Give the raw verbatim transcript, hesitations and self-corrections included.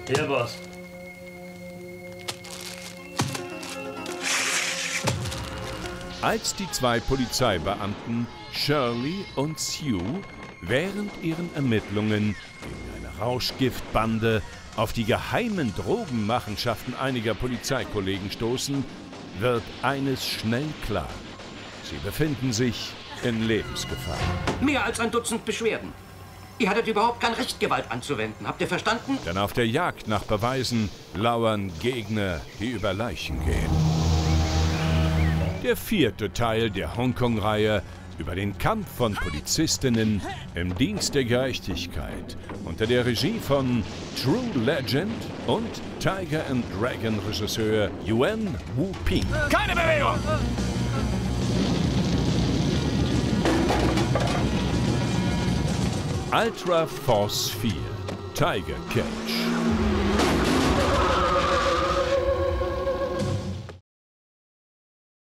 Hier, Boss. Als die zwei Polizeibeamten Shirley und Sue während ihren Ermittlungen gegen eine Rauschgiftbande auf die geheimen Drogenmachenschaften einiger Polizeikollegen stoßen, wird eines schnell klar. Sie befinden sich in Lebensgefahr. Mehr als ein Dutzend Beschwerden. Ihr hattet überhaupt kein Recht, Gewalt anzuwenden. Habt ihr verstanden? Denn auf der Jagd nach Beweisen lauern Gegner, die über Leichen gehen. Der vierte Teil der Hongkong-Reihe über den Kampf von Polizistinnen im Dienst der Gerechtigkeit unter der Regie von True Legend und Tiger and Dragon Regisseur Yuen Woo-ping. Keine Bewegung! Ultra Force vier, Tiger Cage.